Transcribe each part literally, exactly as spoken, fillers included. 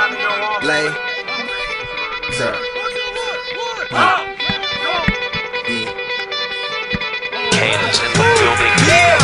Lay. Sir. Canes in the building. Yeah.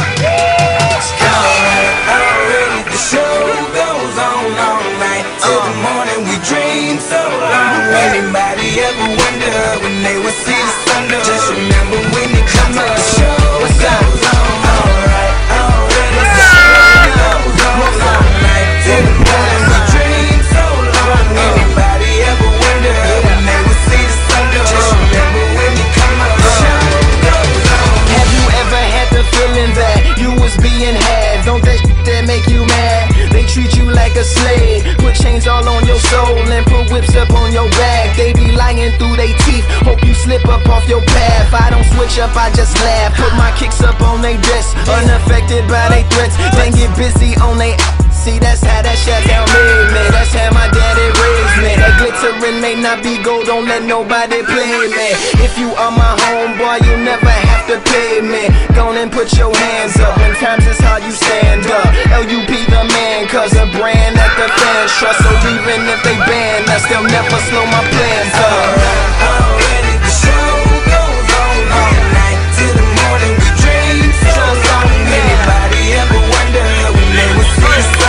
Already the show goes on all night till the morning. We dream so long. Anybody ever wonder when they would see the sun? Just remember when you come to the show. What goes on? Alright, already the show goes on all night till the morning. We dream so long. Anybody ever wonder when they would see the sun? Just remember when you come to the show goes on. Have you ever had the feeling that you was being had? Don't that shit that make you mad? They treat you like a slave, put chains all on your soul and put whips up on your back. They be lying through they teeth, hope you slip up off your path. I don't switch up, I just laugh, put my kicks up on they desk, unaffected by they threats. Then get busy on they see, that's how that shit down made me. That's how my daddy raised me. That glittering may not be gold, don't let nobody play me. If you are my homeboy, you never have to pay me. Go on and put your hands up, when times is hard you stand up. L U P the man, cause a brand that the fans trust. So even if they ban us, they'll never slow my plans up. Already the show goes on all night till the morning. We dream so long. Anybody ever wonder when they would see the sun?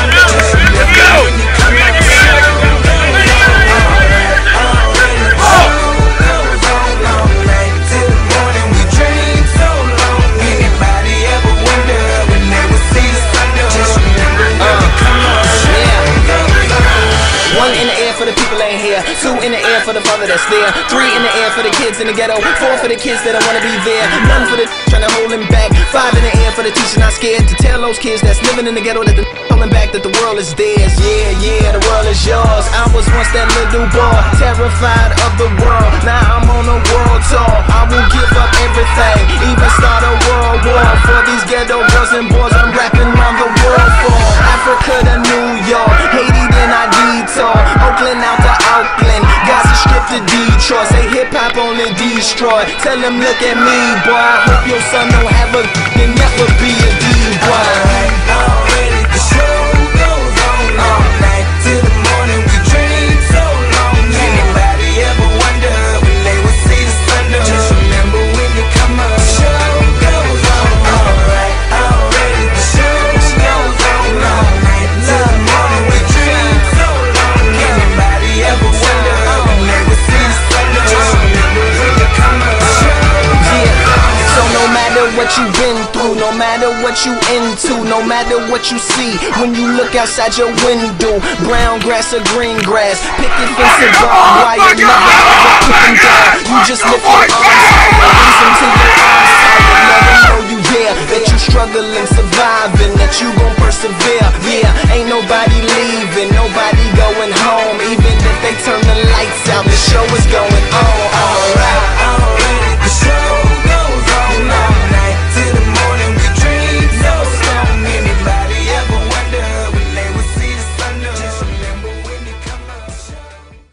Two in the air for the father that's there. Three in the air for the kids in the ghetto. Four for the kids that don't wanna be there. None for the trying to hold him back. Five in the air for the teacher not scared to tell those kids that's living in the ghetto that the holding back that the world is theirs. Yeah, yeah, the world is yours. I was once that little boy, terrified of the world. Now I'm on a world tour. I will give up everything, even start a world war for these ghetto girls and boys. I'm rapping around the world for Africa to New York, Haiti then I detour, Oakland out to Auckland, Gaza Strip to Detroit. Say hip hop only destroy. Tell them look at me, boy. I hope your son don't have a and never be a D-boy. Already the show goes on all night till the morning. We dream so long. Anybody ever wonder when they would see the sun? Just remember when you come up. The show goes on. Alright, already the show goes on all night till the morning. We dream so long. Anybody ever wonder when they would see the sun? Just remember when you come up. Yeah, so no matter what you've been through, no matter what you into, no matter what you see when you look outside your window, brown grass or green grass, picket fence and barbed wire, never ever put them down. You just lift your arms higher, listen to your arms higher. Let them know you there, that you struggling, surviving, that you gon' persevere. Yeah, ain't nobody leaving, nobody going home. Even if they turn the lights out, the show is going on. Alright.